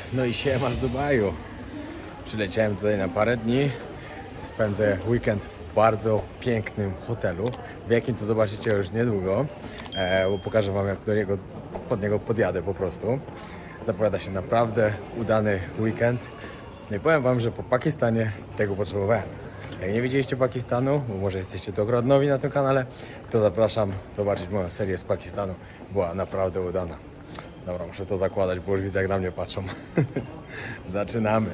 No i siema z Dubaju. Przyleciałem tutaj na parę dni. Spędzę weekend w bardzo pięknym hotelu. W jakim to zobaczycie już niedługo, bo pokażę wam, jak pod niego podjadę po prostu. Zapowiada się naprawdę udany weekend. No i powiem wam, że po Pakistanie tego potrzebowałem. Jak nie widzieliście Pakistanu, bo może jesteście tu akurat nowi na tym kanale, to zapraszam zobaczyć moją serię z Pakistanu. Była naprawdę udana. Dobra, muszę to zakładać, bo już widzę, jak na mnie patrzą. Zaczynamy.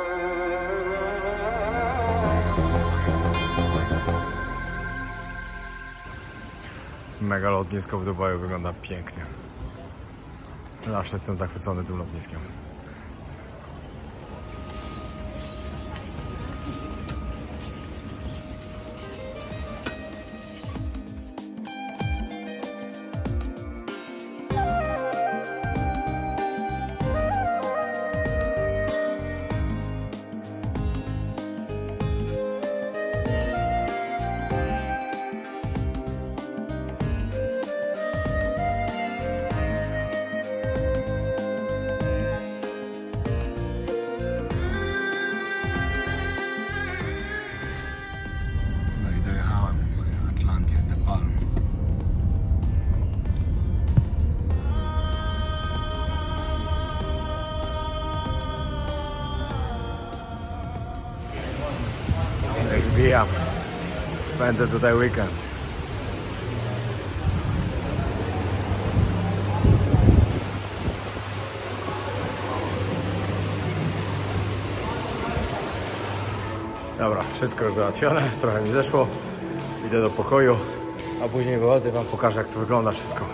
Mega lotnisko w Dubaju wygląda pięknie. Zawsze jestem zachwycony tym lotniskiem. Wbijam. Spędzę tutaj weekend. Dobra, wszystko już załatwione, trochę mi zeszło. Idę do pokoju, a później wychodzę i wam pokażę, jak to wygląda wszystko.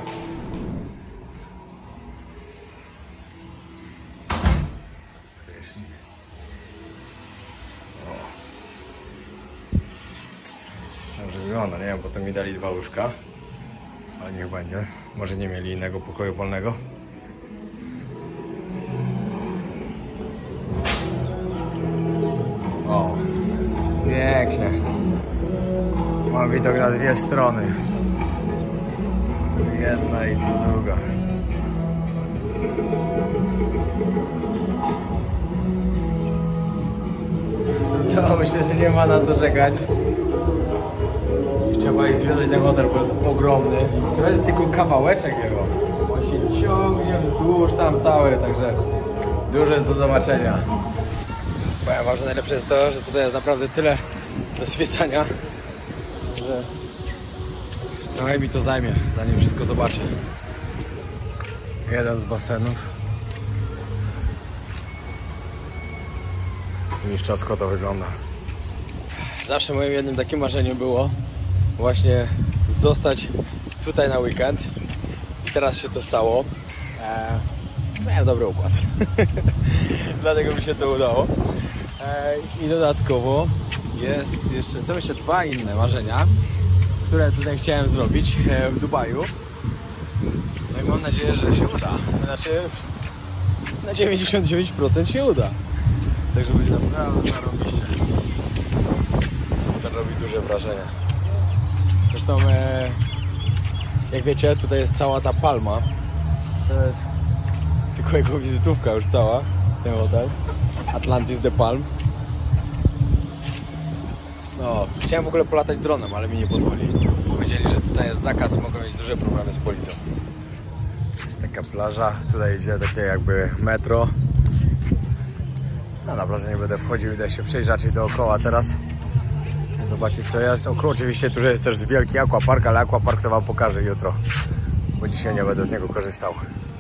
Dobrze wygląda, nie wiem, po co mi dali 2 łóżka, ale niech będzie. Może nie mieli innego pokoju wolnego. O, pięknie. Mam widok na 2 strony. Tu jedna i tu druga. To co, myślę, że nie ma na co czekać. Trzeba iść zwiedzać ten hotel, bo jest ogromny. To jest tylko kawałeczek jego. On się ciągnie wzdłuż tam cały, także dużo jest do zobaczenia. Powiem wam, że najlepsze jest to, że tutaj jest naprawdę tyle do zwiedzania, że trochę mi to zajmie, zanim wszystko zobaczę. Jeden z basenów. Mistrzowsko to wygląda. Zawsze moim jednym takim marzeniem było właśnie zostać tutaj na weekend i teraz się to stało. Miałem dobry układ. Dlatego mi się to udało. I dodatkowo są jeszcze 2 inne marzenia, które tutaj chciałem zrobić w Dubaju. No i mam nadzieję, że się uda. Znaczy na 99% się uda. Także będzie naprawdę zarobiście. To robi duże wrażenie. Zresztą, jak wiecie, tutaj jest cała ta palma. To jest tylko jego wizytówka już cała, ten hotel. Atlantis The Palm. No, chciałem w ogóle polatać dronem, ale mi nie pozwolili. Powiedzieli, że tutaj jest zakaz i mogą mieć duże problemy z policją. Jest taka plaża, tutaj idzie takie jakby metro. No, na plażę nie będę wchodził, idę się przejść raczej dookoła teraz. Zobaczyć, co jest. Oczywiście tu jest też wielki aquapark, ale aquapark to wam pokażę jutro, bo dzisiaj nie będę z niego korzystał.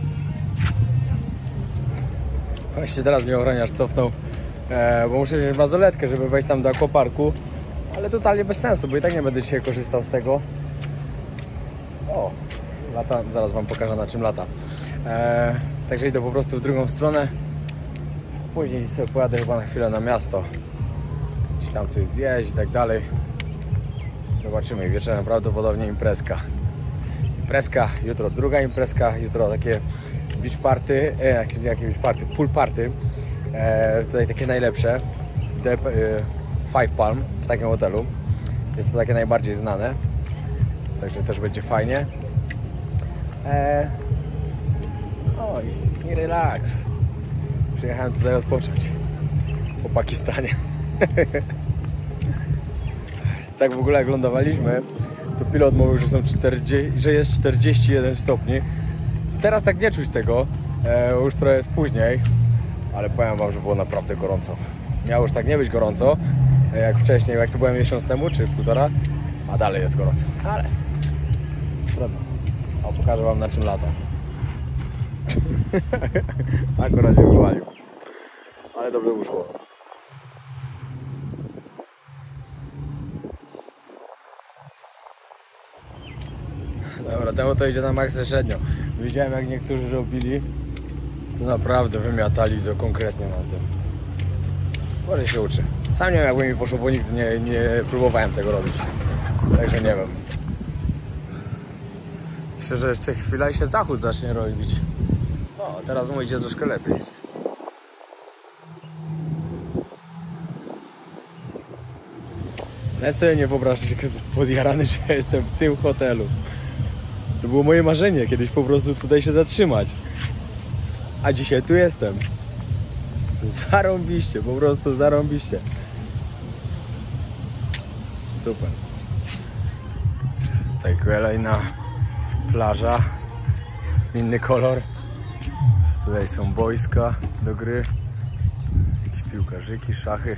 Właśnie teraz mnie ochroniarz cofnął, bo muszę wziąć bransoletkę, żeby wejść tam do aquaparku, ale totalnie bez sensu, bo i tak nie będę dzisiaj korzystał z tego. O, lata, zaraz wam pokażę, na czym lata. Także idę po prostu w drugą stronę. Później sobie pojadę chyba na chwilę na miasto. Tam coś zjeść i tak dalej. Zobaczymy. Wieczorem prawdopodobnie imprezka. Jutro druga imprezka, jutro takie beach party, jakie beach party, pool party. Tutaj takie najlepsze. Five Palm w takim hotelu. Jest to takie najbardziej znane. Także też będzie fajnie. I relax. Przyjechałem tutaj odpocząć po Pakistanie. Tak w ogóle jak lądowaliśmy, to pilot mówił, że że jest 41 stopni. Teraz tak nie czuć tego, już trochę jest później, ale powiem wam, że było naprawdę gorąco. Miało już tak nie być gorąco, jak wcześniej, jak to byłem miesiąc temu, czy półtora, a dalej jest gorąco. Ale trudno. O, pokażę wam, na czym lata. Akurat się wywalił, ale dobrze wyszło. Dobra, temu to idzie na maksa średnio. Widziałem, jak niektórzy robili, to naprawdę wymiatali to konkretnie na tym. Może się uczy. Sam nie wiem, jakby mi poszło, bo nigdy nie próbowałem tego robić. Także nie wiem. Myślę, że jeszcze chwila i się zachód zacznie robić. O, teraz mu idzie troszkę lepiej. Ja sobie nie wyobrażam, jak jestem podjarany, że ja jestem w tym hotelu. To było moje marzenie, kiedyś po prostu tutaj się zatrzymać. A dzisiaj tu jestem. Zarąbiście, po prostu zarąbiście. Super. Tutaj kolejna plaża. Inny kolor. Tutaj są boiska do gry. Jakieś piłkarzyki, szachy.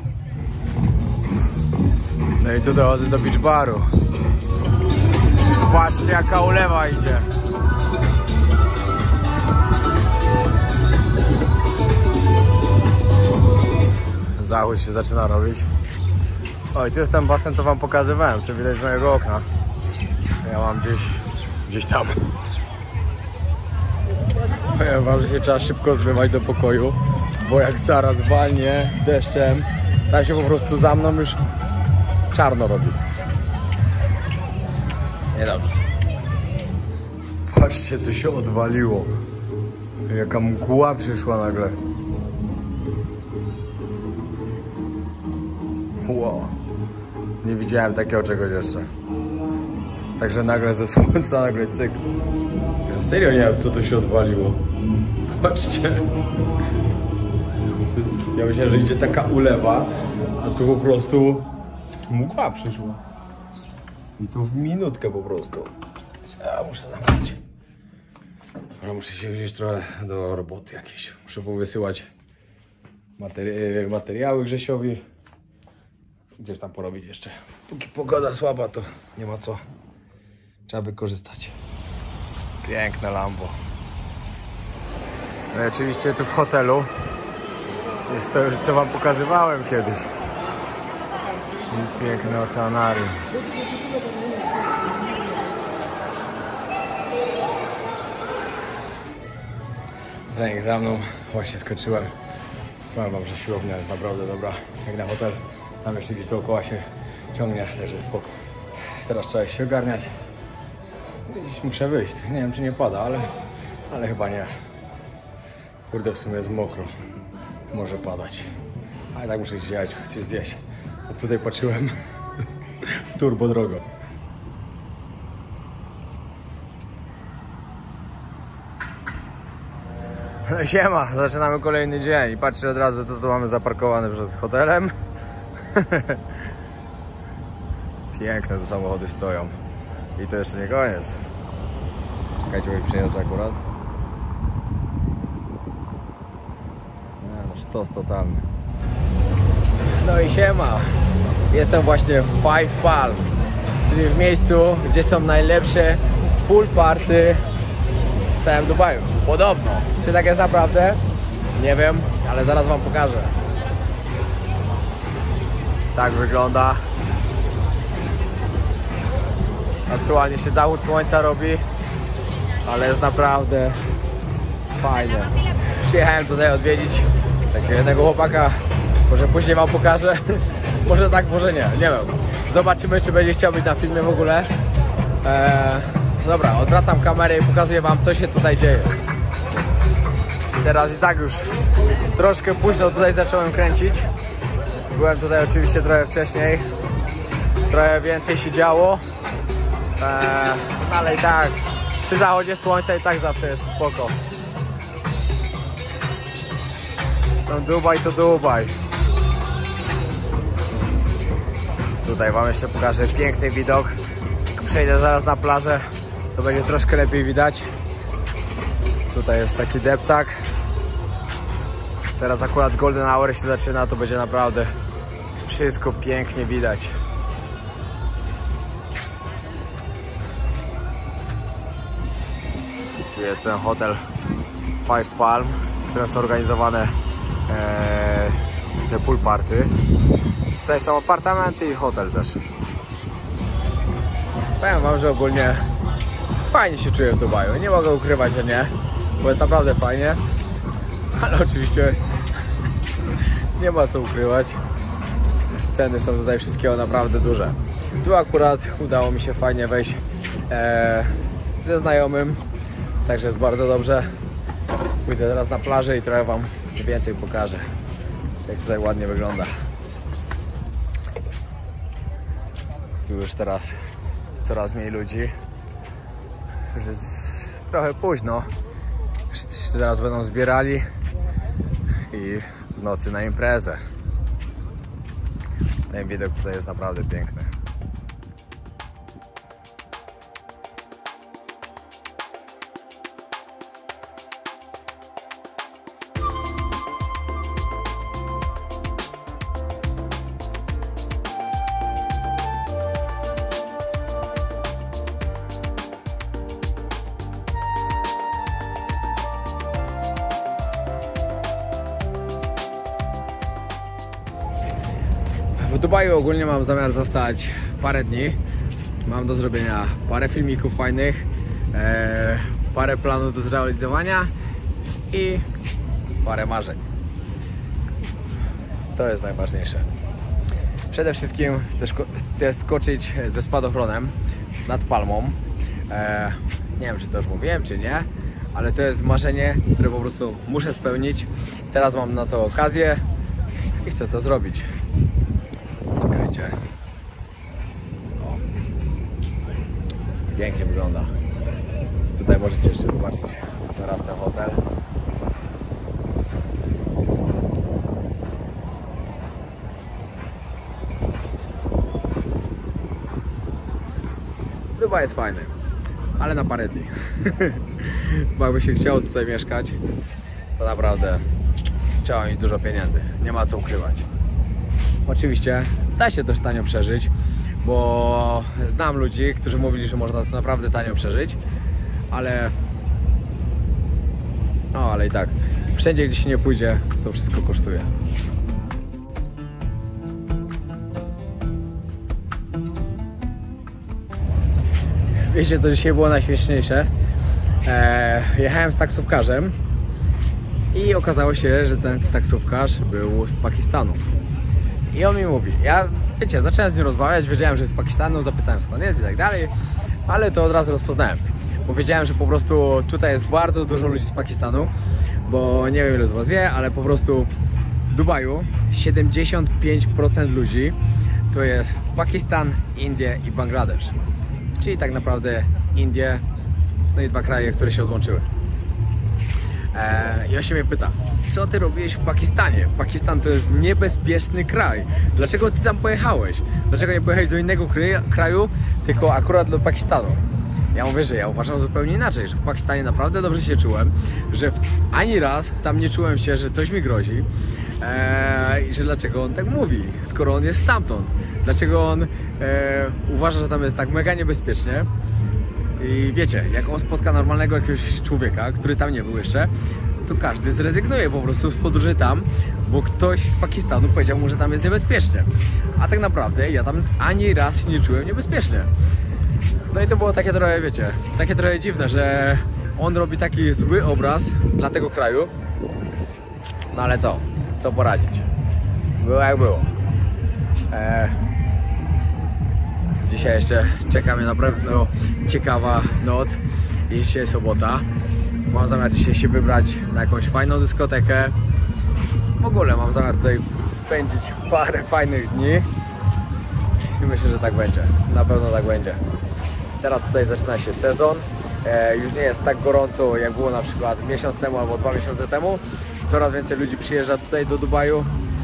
No i tu dochodzę do beach baru. Patrzcie, jaka ulewa idzie. Zachód się zaczyna robić. Oj, tu jest ten basen, co wam pokazywałem, co widać z mojego okna. Ja mam gdzieś tam. Powiem wam, że się trzeba szybko zmywać do pokoju, bo jak zaraz walnie deszczem, tam się po prostu za mną już czarno robi. Niedobrze. Patrzcie, co się odwaliło. Jaka mgła przyszła nagle. Wow. Nie widziałem takiego czegoś jeszcze. Także nagle ze słońca, nagle cyk. Ja serio nie wiem, co to się odwaliło. Patrzcie. Ja myślałem, że idzie taka ulewa, a tu po prostu mgła przyszła. I to w minutkę po prostu. Ja muszę zamknąć. Dobra, muszę się wziąć trochę do roboty jakiejś. Muszę powysyłać materiały Grzesiowi. Gdzieś tam porobić jeszcze. Póki pogoda słaba, to nie ma co. Trzeba wykorzystać. Piękne Lambo. No i oczywiście tu w hotelu jest to już, co wam pokazywałem kiedyś. Czyli piękne oceanarium. Trening za mną, właśnie skończyłem. Powiem wam, że siłownia jest naprawdę dobra, jak na hotel. Tam jeszcze gdzieś dookoła się ciągnie, także spoko. Teraz trzeba się ogarniać. Gdzieś muszę wyjść, nie wiem, czy nie pada, ale chyba nie. Kurde, w sumie jest mokro. Może padać. Ale tak muszę gdzieś jechać, coś zjeść. Bo tutaj patrzyłem turbo drogo. No siema, zaczynamy kolejny dzień i patrzcie od razu, co tu mamy zaparkowane przed hotelem. Piękne tu samochody stoją. I to jeszcze nie koniec. Czekajcie, bo przyjeżdża akurat. No sztos totalny. No i siema. Jestem właśnie w Five Palm, czyli w miejscu, gdzie są najlepsze pool party w całym Dubaju. Podobno. Czy tak jest naprawdę? Nie wiem, ale zaraz wam pokażę. Tak wygląda. Aktualnie się zachód słońca robi, ale jest naprawdę fajne. Przyjechałem tutaj odwiedzić takiego jednego chłopaka. Może później wam pokażę. Może tak, może nie, nie wiem. Zobaczymy, czy będzie chciał być na filmie w ogóle. Dobra, odwracam kamerę i pokazuję wam, co się tutaj dzieje. Teraz i tak już troszkę późno tutaj zacząłem kręcić. Byłem tutaj oczywiście trochę wcześniej. Trochę więcej się działo. Ale i tak przy zachodzie słońca i tak zawsze jest spoko. Są Dubaj to Dubaj. Tutaj wam jeszcze pokażę piękny widok. Jak przejdę zaraz na plażę, to będzie troszkę lepiej widać. Tutaj jest taki deptak. Teraz akurat golden hour się zaczyna, to będzie naprawdę wszystko pięknie widać. Tu jest ten hotel Five Palm, w którym są organizowane te pool party. Tutaj są apartamenty i hotel też. Powiem wam, że ogólnie fajnie się czuję w Dubaju. Nie mogę ukrywać, że nie, bo jest naprawdę fajnie. Ale oczywiście nie ma co ukrywać. Ceny są tutaj wszystkiego naprawdę duże. Tu akurat udało mi się fajnie wejść ze znajomym. Także jest bardzo dobrze. Pójdę teraz na plażę i trochę wam więcej pokażę, jak tutaj ładnie wygląda. Tu już teraz coraz mniej ludzi. Już jest trochę późno. Wszyscy teraz będą zbierali i w nocy na imprezę. Ten widok tutaj jest naprawdę piękny. W Dubaju ogólnie mam zamiar zostać parę dni. Mam do zrobienia parę filmików fajnych, parę planów do zrealizowania i parę marzeń. To jest najważniejsze. Przede wszystkim chcę skoczyć ze spadochronem nad Palmą. Nie wiem, czy to już mówiłem, czy nie, ale to jest marzenie, które po prostu muszę spełnić. Teraz mam na to okazję i chcę to zrobić. Czekajcie. O. Pięknie wygląda. Tutaj możecie jeszcze zobaczyć teraz ten hotel. Dubaj jest fajny, ale na parę dni. Bo jakby się chciało tutaj mieszkać, to naprawdę trzeba mieć dużo pieniędzy. Nie ma co ukrywać. Oczywiście da się też tanio przeżyć, bo znam ludzi, którzy mówili, że można to naprawdę tanio przeżyć, ale ale i tak wszędzie, gdzie się nie pójdzie, to wszystko kosztuje. Wiecie, co dzisiaj było najśmieszniejsze? Jechałem z taksówkarzem i okazało się, że ten taksówkarz był z Pakistanu. I on mi mówi, ja wiecie, zacząłem z nim rozmawiać, wiedziałem, że jest z Pakistanu, zapytałem skąd jest i tak dalej, ale to od razu rozpoznałem, bo wiedziałem, że po prostu tutaj jest bardzo dużo ludzi z Pakistanu, bo nie wiem, ile z was wie, ale po prostu w Dubaju 75% ludzi to jest Pakistan, Indie i Bangladesz, czyli tak naprawdę Indie, no i dwa kraje, które się odłączyły. I on się mnie pyta, co ty robiłeś w Pakistanie? Pakistan to jest niebezpieczny kraj. Dlaczego ty tam pojechałeś? Dlaczego nie pojechałeś do innego kraju, tylko akurat do Pakistanu? Ja mówię, że ja uważam zupełnie inaczej, że w Pakistanie naprawdę dobrze się czułem, że ani raz tam nie czułem się, że coś mi grozi i że dlaczego on tak mówi, skoro on jest stamtąd. Dlaczego on uważa, że tam jest tak mega niebezpiecznie. I wiecie, jak on spotka normalnego jakiegoś człowieka, który tam nie był jeszcze, to każdy zrezygnuje po prostu z podróży tam, bo ktoś z Pakistanu powiedział mu, że tam jest niebezpiecznie. A tak naprawdę ja tam ani raz się nie czułem niebezpiecznie. No i to było takie trochę, wiecie, takie trochę dziwne, że on robi taki zły obraz dla tego kraju. No ale co poradzić? Było jak było. Dzisiaj jeszcze czeka mnie naprawdę ciekawa noc. Dzisiaj sobota. Mam zamiar dzisiaj się wybrać na jakąś fajną dyskotekę. W ogóle mam zamiar tutaj spędzić parę fajnych dni. I myślę, że tak będzie. Na pewno tak będzie. Teraz tutaj zaczyna się sezon. już nie jest tak gorąco, jak było na przykład miesiąc temu albo 2 miesiące temu. Coraz więcej ludzi przyjeżdża tutaj do Dubaju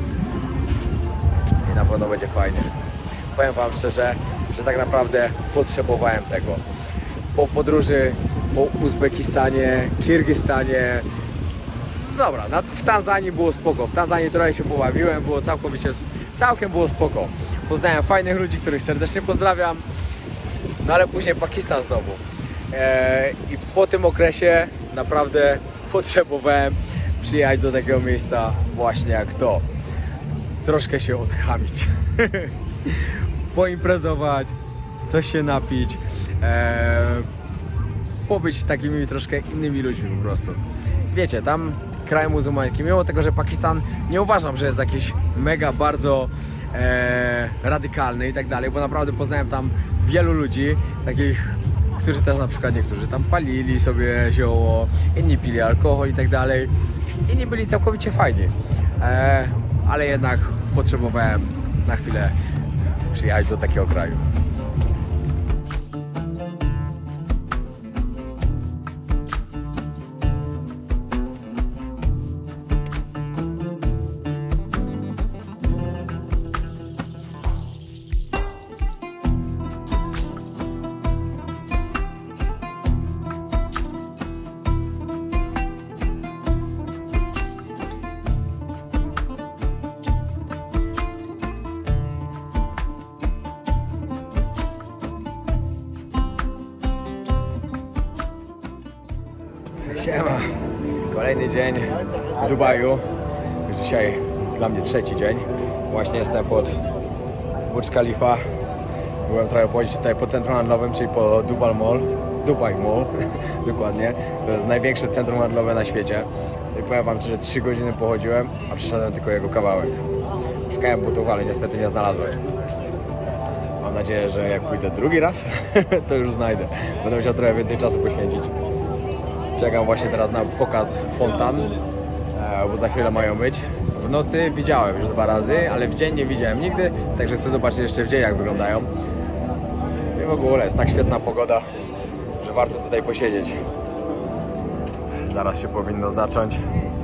i na pewno będzie fajnie. Powiem Wam szczerze, że tak naprawdę potrzebowałem tego. Po podróży po Uzbekistanie, Kirgistanie, dobra, w Tanzanii było spoko, w Tanzanii trochę się pobawiłem, było całkiem było spoko. Poznałem fajnych ludzi, których serdecznie pozdrawiam, no ale później Pakistan znowu. I po tym okresie naprawdę potrzebowałem przyjechać do takiego miejsca właśnie jak to. Troszkę się odchamić, poimprezować, coś się napić, pobyć takimi troszkę innymi ludźmi po prostu. Wiecie, tam kraj muzułmański, mimo tego, że Pakistan nie uważam, że jest jakiś mega bardzo radykalny i tak dalej, bo naprawdę poznałem tam wielu ludzi, takich, którzy też na przykład niektórzy tam palili sobie zioło, inni pili alkohol i tak dalej. Inni byli całkowicie fajni, ale jednak potrzebowałem na chwilę przyjechać do takiego kraju. Siema, kolejny dzień w Dubaju, już dzisiaj dla mnie 3. dzień. Właśnie jestem pod Burj Khalifa. Byłem trochę pochodzić tutaj po centrum handlowym, czyli po Dubai Mall, dokładnie. To jest największe centrum handlowe na świecie. I powiem Wam, że 3 godziny pochodziłem, a przeszedłem tylko jego kawałek. Szukałem butów, ale niestety nie znalazłem. Mam nadzieję, że jak pójdę drugi raz, to już znajdę. Będę musiał trochę więcej czasu poświęcić. Czekam właśnie teraz na pokaz fontan, bo za chwilę mają być. W nocy widziałem już 2 razy, ale w dzień nie widziałem nigdy, także chcę zobaczyć jeszcze w dzień, jak wyglądają. I w ogóle jest tak świetna pogoda, że warto tutaj posiedzieć. Zaraz się powinno zacząć.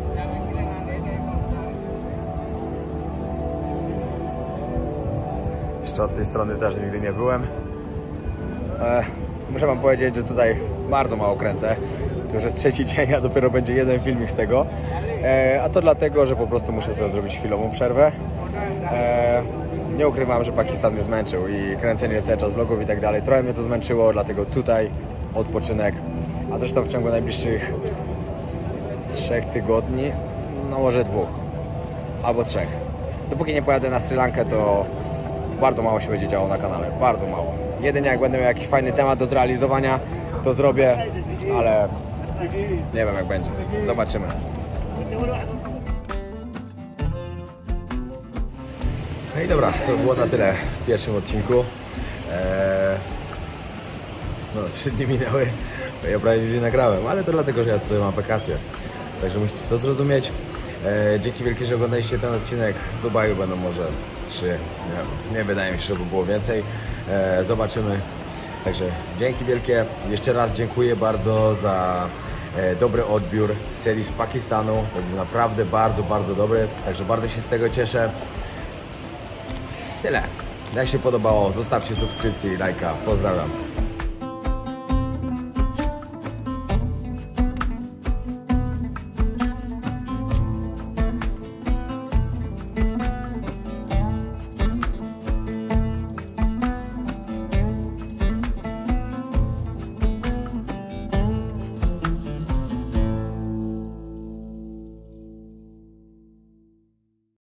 Jeszcze od tej strony też nigdy nie byłem. Muszę Wam powiedzieć, że tutaj bardzo mało kręcę. To już jest 3. dzień, a dopiero będzie 1 filmik z tego. A to dlatego, że po prostu muszę sobie zrobić chwilową przerwę. Nie ukrywam, że Pakistan mnie zmęczył i kręcenie cały czas vlogów i tak dalej. Trochę mnie to zmęczyło, dlatego tutaj odpoczynek. A zresztą w ciągu najbliższych 3 tygodni, no może 2 albo 3. Dopóki nie pojadę na Sri Lankę, to bardzo mało się będzie działo na kanale. Bardzo mało. Jedynie jak będę miał jakiś fajny temat do zrealizowania, to zrobię, ale nie wiem jak będzie. Zobaczymy. No i dobra, to było na tyle w pierwszym odcinku. No 3 dni minęły, ja prawie nic nie nagrałem, ale to dlatego, że ja tutaj mam wakacje. Także musicie to zrozumieć. Dzięki wielkie, że oglądaliście ten odcinek. W Dubaju będą może 3, nie wydaje mi się, żeby było więcej. Zobaczymy. Także dzięki wielkie. Jeszcze raz dziękuję bardzo za dobry odbiór serii z Pakistanu. To był naprawdę bardzo, bardzo dobry. Także bardzo się z tego cieszę. Tyle. Jak się podobało, zostawcie subskrypcję i lajka. Pozdrawiam.